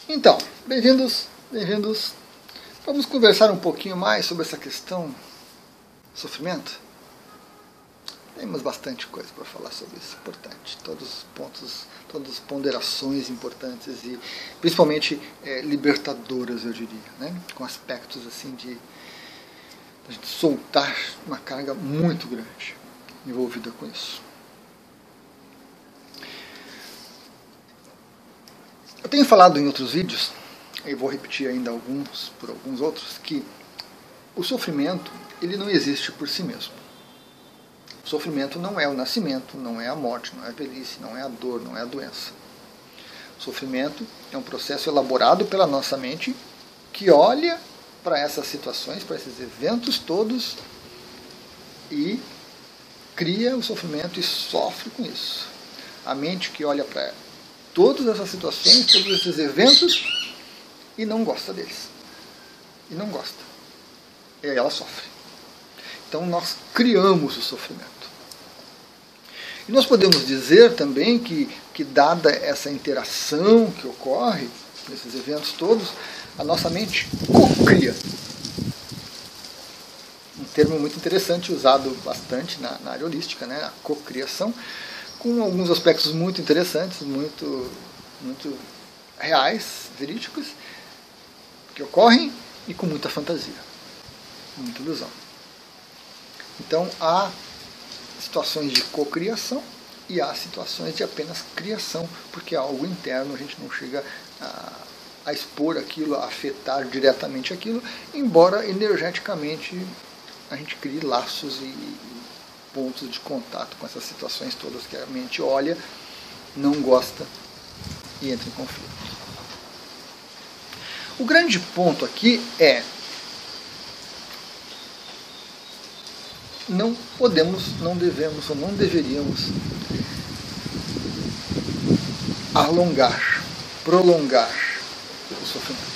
Então, bem-vindos, bem-vindos. Vamos conversar um pouquinho mais sobre essa questão do sofrimento? Temos bastante coisa para falar sobre isso, importante. Todos os pontos, todas as ponderações importantes e principalmente libertadoras, eu diria, né? Com aspectos assim de a gente soltar uma carga muito grande envolvida com isso. Eu tenho falado em outros vídeos, e vou repetir ainda alguns por alguns outros, que o sofrimento ele não existe por si mesmo. O sofrimento não é o nascimento, não é a morte, não é a velhice, não é a dor, não é a doença. O sofrimento é um processo elaborado pela nossa mente que olha para essas situações, para esses eventos todos e cria o sofrimento e sofre com isso. A mente que olha para todas essas situações, todos esses eventos e não gosta deles. E não gosta. E aí ela sofre. Então nós criamos o sofrimento. E nós podemos dizer também que dada essa interação que ocorre nesses eventos todos, a nossa mente co-cria. Um termo muito interessante, usado bastante na área holística, né? A cocriação, com alguns aspectos muito interessantes, muito reais, verídicos, que ocorrem e com muita fantasia, muita ilusão. Então há situações de cocriação e há situações de apenas criação, porque é algo interno, a gente não chega a expor aquilo, a afetar diretamente aquilo, embora energeticamente a gente crie laços e pontos de contato com essas situações todas que a mente olha, não gosta e entra em conflito. O grande ponto aqui é: não podemos, não devemos ou não deveríamos prolongar o sofrimento.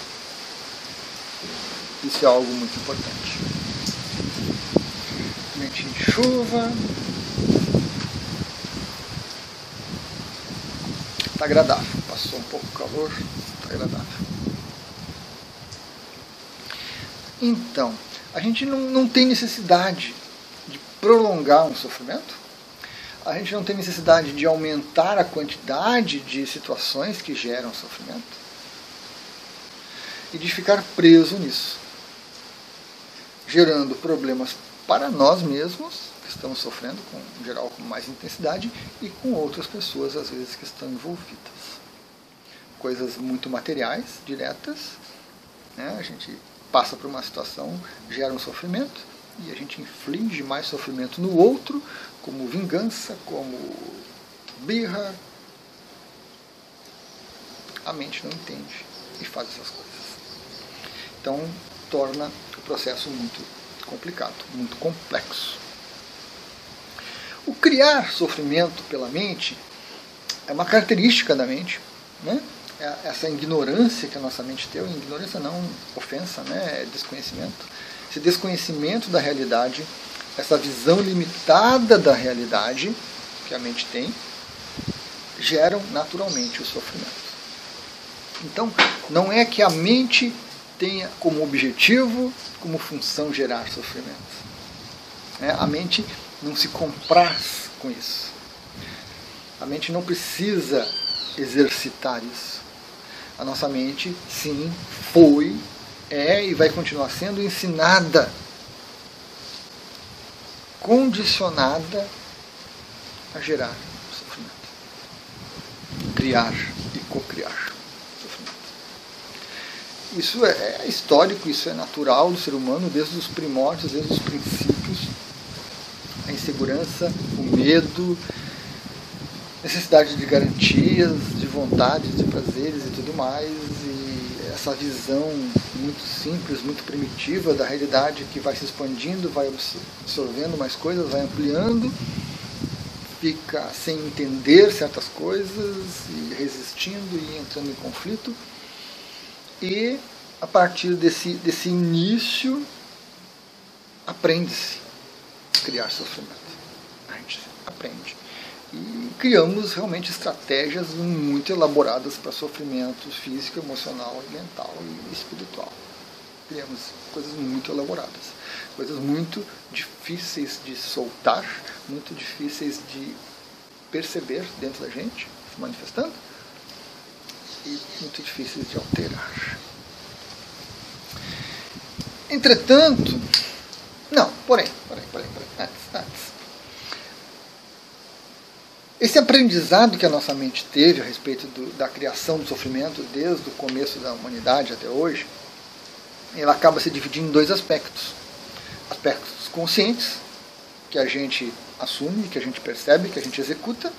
Isso é algo muito importante. Momentinho de chuva. Está agradável. Passou um pouco o calor, está agradável. Então, a gente não tem necessidade de prolongar um sofrimento. A gente não tem necessidade de aumentar a quantidade de situações que geram sofrimento e de ficar preso nisso, gerando problemas para nós mesmos, que estamos sofrendo, em geral com mais intensidade, e com outras pessoas, às vezes, que estão envolvidas. Coisas muito materiais, diretas, né? A gente passa por uma situação, gera um sofrimento, e a gente inflige mais sofrimento no outro, como vingança, como birra. A mente não entende e faz essas coisas. Então, torna o processo muito complicado, muito complexo. O criar sofrimento pela mente é uma característica da mente, né? Essa ignorância que a nossa mente tem, ignorância não ofensa, né? É desconhecimento. Esse desconhecimento da realidade, essa visão limitada da realidade que a mente tem, geram naturalmente o sofrimento. Então, não é que a mente tenha como objetivo, como função, gerar sofrimento. A mente não se compraz com isso. A mente não precisa exercitar isso. A nossa mente, sim, foi, é e vai continuar sendo ensinada, condicionada a gerar sofrimento, criar e cocriar sofrimento. Isso é histórico, isso é natural do ser humano desde os primórdios, desde os princípios. A insegurança, o medo, necessidade de garantias, de vontades, de prazeres e tudo mais, e essa visão muito simples, muito primitiva da realidade que vai se expandindo, vai absorvendo mais coisas, vai ampliando, fica sem entender certas coisas, e resistindo e entrando em conflito, e a partir desse início aprende-se a criar sofrimento. A gente aprende. e criamos realmente estratégias muito elaboradas para sofrimento físico, emocional, mental e espiritual. Criamos coisas muito elaboradas, coisas muito difíceis de soltar, muito difíceis de perceber dentro da gente, se manifestando, e muito difíceis de alterar. Entretanto, porém, antes. Esse aprendizado que a nossa mente teve a respeito da criação do sofrimento desde o começo da humanidade até hoje, ela acaba se dividindo em dois aspectos. Aspectos conscientes, que a gente assume, que a gente percebe, que a gente executa,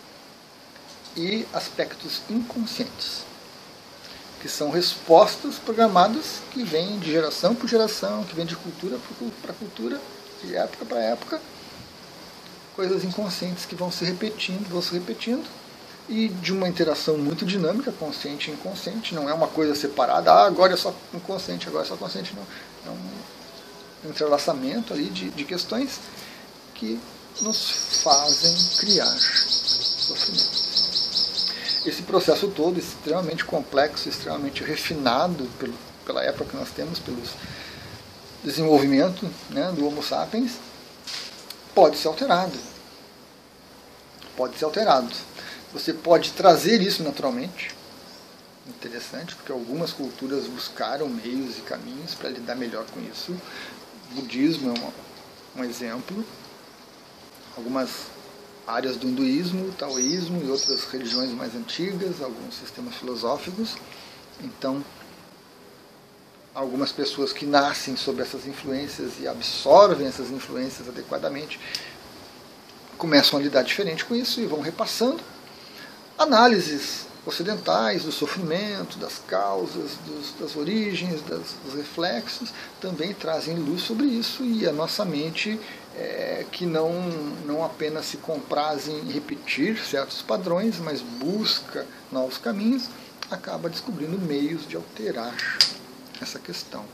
e aspectos inconscientes, que são respostas programadas que vêm de geração por geração, que vêm de cultura para cultura, de época para época, coisas inconscientes que vão se repetindo, e de uma interação muito dinâmica, consciente e inconsciente, não é uma coisa separada, agora é só inconsciente, agora é só consciente, não. É um entrelaçamento ali de questões que nos fazem criar sofrimento. Esse processo todo, extremamente complexo, extremamente refinado pela época que nós temos, pelo desenvolvimento, né, do Homo sapiens, pode ser alterado. Pode ser alterado. Você pode trazer isso naturalmente. Interessante, porque algumas culturas buscaram meios e caminhos para lidar melhor com isso. O budismo é um exemplo. Algumas áreas do hinduísmo, taoísmo e outras religiões mais antigas, alguns sistemas filosóficos. Então, algumas pessoas que nascem sob essas influências e absorvem essas influências adequadamente começam a lidar diferente com isso e vão repassando. Análises ocidentais do sofrimento, das causas, das origens, dos reflexos, também trazem luz sobre isso, e a nossa mente, que não apenas se compraz em repetir certos padrões, mas busca novos caminhos, acaba descobrindo meios de alterar essa questão.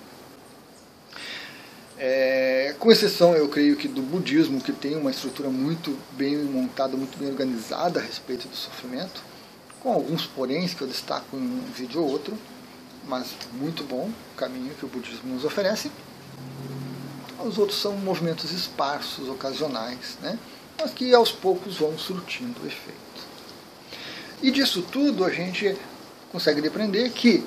Com exceção, eu creio que do budismo, que tem uma estrutura muito bem montada, muito bem organizada a respeito do sofrimento, com alguns poréns que eu destaco em um vídeo ou outro, mas muito bom o caminho que o budismo nos oferece. Os outros são movimentos esparsos, ocasionais, né? Mas que aos poucos vão surtindo efeito. E disso tudo a gente consegue depreender que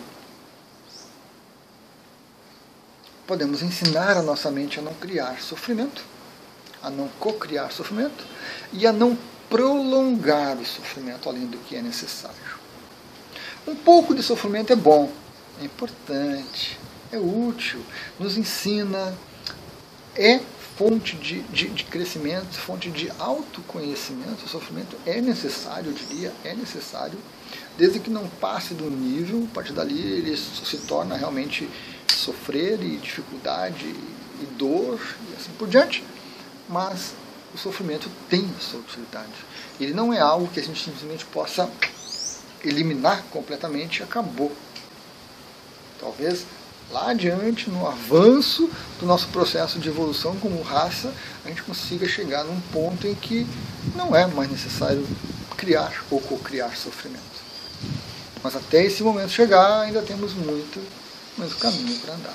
podemos ensinar a nossa mente a não criar sofrimento, a não co-criar sofrimento e a não prolongar o sofrimento além do que é necessário. Um pouco de sofrimento é bom, é importante, é útil, nos ensina, é fonte de crescimento, fonte de autoconhecimento. O sofrimento é necessário, eu diria, é necessário, desde que não passe do nível, a partir dali ele se torna realmente sofrer e dificuldade e dor e assim por diante, mas o sofrimento tem a sua utilidade. Ele não é algo que a gente simplesmente possa eliminar completamente e acabou. Talvez lá adiante, no avanço do nosso processo de evolução como raça, a gente consiga chegar num ponto em que não é mais necessário criar ou co-criar sofrimento. Mas até esse momento chegar, ainda temos muito caminho para andar.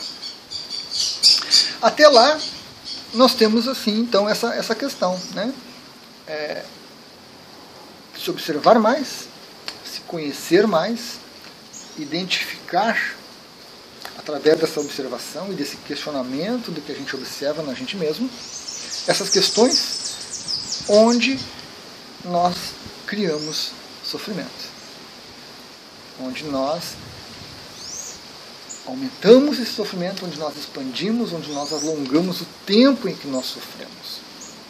Até lá, nós temos assim, então, essa questão, né? Se observar mais, se conhecer mais, identificar através dessa observação e desse questionamento do que a gente observa na gente mesmo, essas questões onde nós criamos sofrimento, onde nós aumentamos esse sofrimento, onde nós expandimos, onde nós alongamos o tempo em que nós sofremos.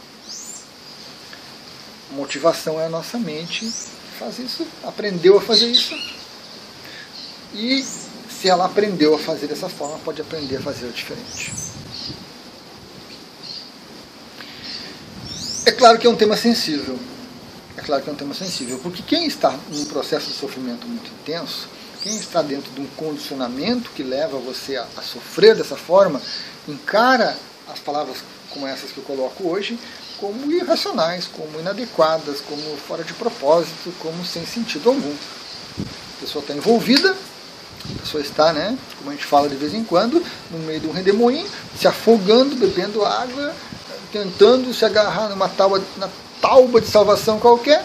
A motivação é a nossa mente faz isso, aprendeu a fazer isso, e se ela aprendeu a fazer dessa forma, pode aprender a fazer diferente. É claro que é um tema sensível. Porque quem está num processo de sofrimento muito intenso, quem está dentro de um condicionamento que leva você a sofrer dessa forma, encara as palavras como essas que eu coloco hoje como irracionais, como inadequadas, como fora de propósito, como sem sentido algum. A pessoa está envolvida, a pessoa está, como a gente fala de vez em quando, no meio de um redemoinho, se afogando, bebendo água, tentando se agarrar na tauba de salvação qualquer.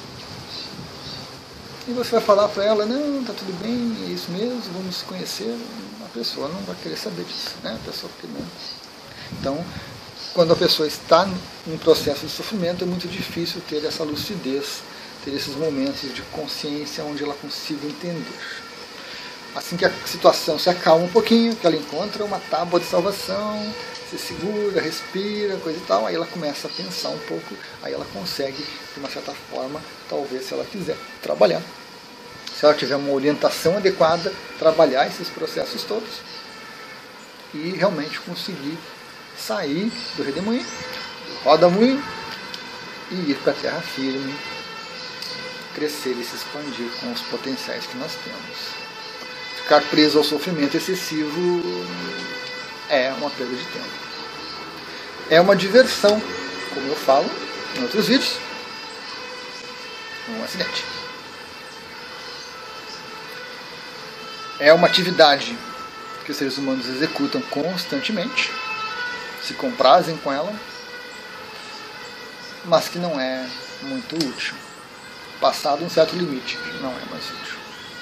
E você vai falar para ela, não, tá tudo bem, é isso mesmo, vamos se conhecer. A pessoa não vai querer saber disso, A pessoa que não. Então, quando a pessoa está em processo de sofrimento, é muito difícil ter essa lucidez, ter esses momentos de consciência onde ela consiga entender. Assim que a situação se acalma um pouquinho, que ela encontra uma tábua de salvação, se segura, respira, coisa e tal, aí ela começa a pensar um pouco, aí ela consegue, de uma certa forma, talvez, se ela quiser, trabalhar. Se ela tiver uma orientação adequada, trabalhar esses processos todos e realmente conseguir sair do redemoinho, do roda-moinho e ir para a terra firme, crescer e se expandir com os potenciais que nós temos. Ficar preso ao sofrimento excessivo é uma perda de tempo. É uma diversão, como eu falo em outros vídeos, um acidente. É uma atividade que os seres humanos executam constantemente, se comprazem com ela, mas que não é muito útil. Passado um certo limite, não é mais útil.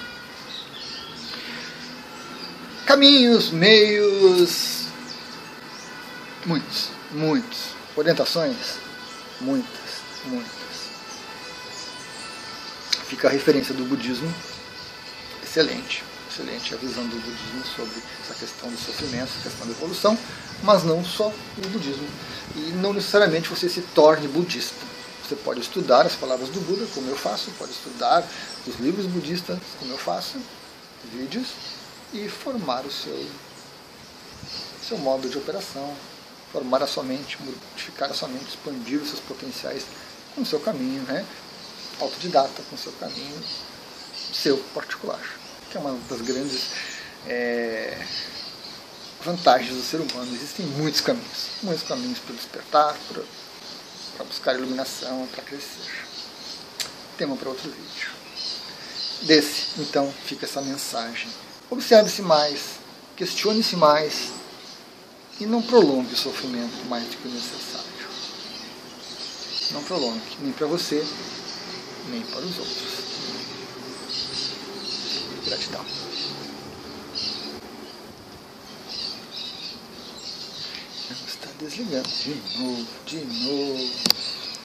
Caminhos, meios, muitos. Orientações, muitas. Fica a referência do budismo, excelente a visão do budismo sobre essa questão do sofrimento, essa questão da evolução, mas não só o budismo. E não necessariamente você se torne budista. Você pode estudar as palavras do Buda, como eu faço, pode estudar os livros budistas, como eu faço, vídeos, e formar o seu modo de operação, formar a sua mente, modificar a sua mente, expandir os seus potenciais com o seu caminho, autodidata, com o seu caminho, seu particular, que é uma das grandes vantagens do ser humano. Existem muitos caminhos para despertar, para buscar iluminação, para crescer. Tema para outro vídeo. Desse, então, fica essa mensagem. Observe-se mais, questione-se mais e não prolongue o sofrimento mais do que o necessário. Não prolongue, nem para você, nem para os outros. Gratidão. Está desligando de novo.